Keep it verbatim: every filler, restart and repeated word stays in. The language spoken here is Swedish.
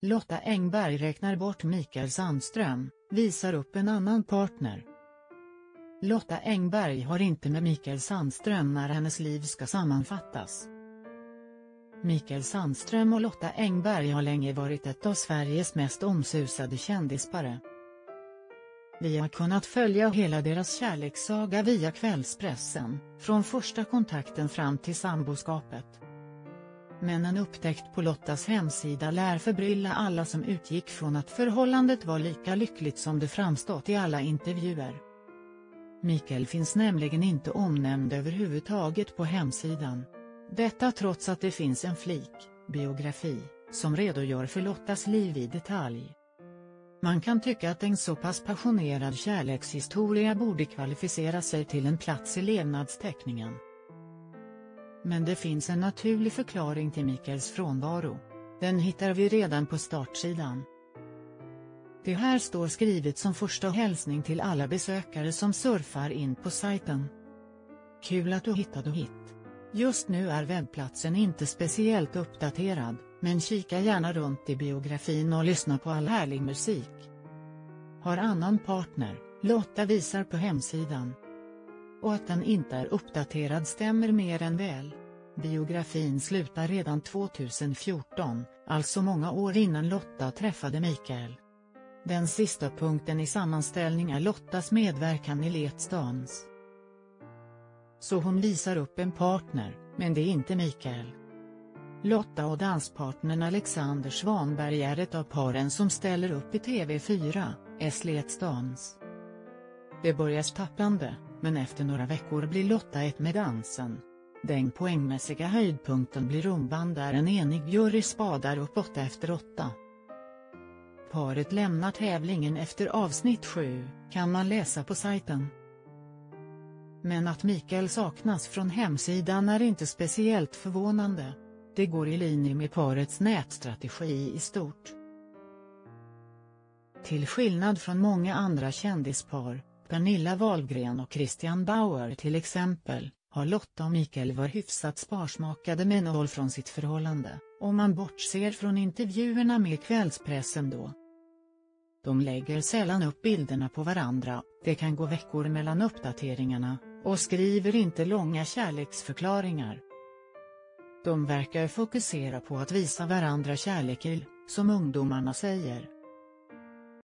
Lotta Engberg räknar bort Mikael Sandström, visar upp en annan partner. Lotta Engberg har inte med Mikael Sandström när hennes liv ska sammanfattas. Mikael Sandström och Lotta Engberg har länge varit ett av Sveriges mest omsusade kändispare. Vi har kunnat följa hela deras kärlekssaga via kvällspressen, från första kontakten fram till samboskapet. Men en upptäckt på Lottas hemsida lär förbrylla alla som utgick från att förhållandet var lika lyckligt som det framstått i alla intervjuer. Mikael finns nämligen inte omnämnd överhuvudtaget på hemsidan. Detta trots att det finns en flik, biografi, som redogör för Lottas liv i detalj. Man kan tycka att en så pass passionerad kärlekshistoria borde kvalificera sig till en plats i levnadsteckningen. Men det finns en naturlig förklaring till Mikaels frånvaro. Den hittar vi redan på startsidan. Det här står skrivet som första hälsning till alla besökare som surfar in på sajten. Kul att du hittade hit. Just nu är webbplatsen inte speciellt uppdaterad, men kika gärna runt i biografin och lyssna på all härlig musik. Har annan partner, Lotta visar på hemsidan. Och att den inte är uppdaterad stämmer mer än väl. Biografin slutar redan tjugohundrafjorton, alltså många år innan Lotta träffade Mikael. Den sista punkten i sammanställning är Lottas medverkan i Let's Dance. Så hon visar upp en partner, men det är inte Mikael. Lotta och danspartnern Alexander Svanberg är ett av paren som ställer upp i T V fyra, S Let's Dance. Det börjar stapplande, men efter några veckor blir Lotta ett med dansen. Den poängmässiga höjdpunkten blir rumban där en enig jury spadar upp åtta efter åtta. Paret lämnar tävlingen efter avsnitt sju, kan man läsa på sajten. Men att Mikael saknas från hemsidan är inte speciellt förvånande. Det går i linje med parets nätstrategi i stort. Till skillnad från många andra kändispar, Pernilla Wahlgren och Christian Bauer till exempel, har Lotta och Mikael varit hyfsat sparsmakade med noll från sitt förhållande, om man bortser från intervjuerna med kvällspressen då. De lägger sällan upp bilderna på varandra, det kan gå veckor mellan uppdateringarna, och skriver inte långa kärleksförklaringar. De verkar fokusera på att visa varandra kärlek, som ungdomarna säger.